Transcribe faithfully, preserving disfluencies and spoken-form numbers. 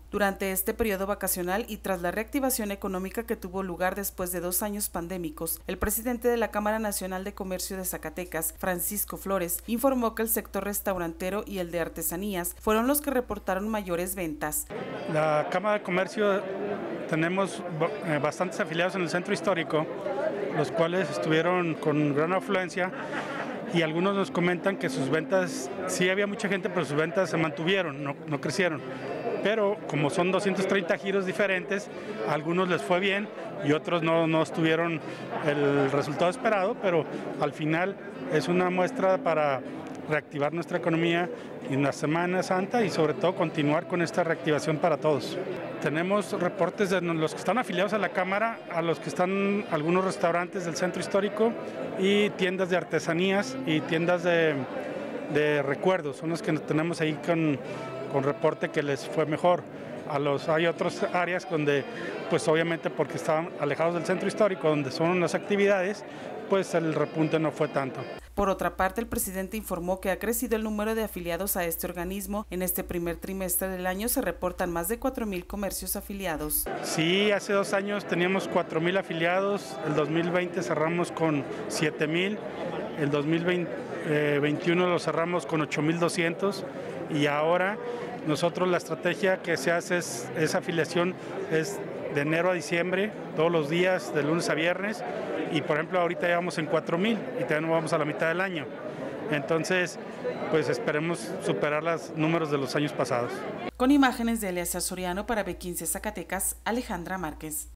Durante este periodo vacacional y tras la reactivación económica que tuvo lugar después de dos años pandémicos, el presidente de la Cámara Nacional de Comercio de Zacatecas, Francisco Flores, informó que el sector restaurantero y el de artesanías fueron los que reportaron mayores ventas. La Cámara de Comercio tenemos bastantes afiliados en el centro histórico, los cuales estuvieron con gran afluencia, y algunos nos comentan que sus ventas, sí había mucha gente, pero sus ventas se mantuvieron, no, no crecieron. Pero como son doscientos treinta giros diferentes, a algunos les fue bien y otros no, no estuvieron el resultado esperado, pero al final es una muestra para reactivar nuestra economía en la Semana Santa y sobre todo continuar con esta reactivación para todos. Tenemos reportes de los que están afiliados a la Cámara, a los que están algunos restaurantes del centro histórico y tiendas de artesanías y tiendas de, de recuerdos, son los que tenemos ahí con, con reporte que les fue mejor. A los, hay otras áreas donde, pues obviamente porque estaban alejados del centro histórico, donde son las actividades, pues el repunte no fue tanto. Por otra parte, el presidente informó que ha crecido el número de afiliados a este organismo. En este primer trimestre del año se reportan más de cuatro mil comercios afiliados. Sí, hace dos años teníamos cuatro mil afiliados, el dos mil veinte cerramos con siete mil, el dos mil veintiuno lo cerramos con ocho mil doscientos y ahora nosotros la estrategia que se hace es, esa afiliación es de enero a diciembre, todos los días, de lunes a viernes, y por ejemplo ahorita ya vamos en cuatro mil y todavía no vamos a la mitad del año. Entonces, pues esperemos superar los números de los años pasados. Con imágenes de Eleazar Soriano para B quince Zacatecas, Alejandra Márquez.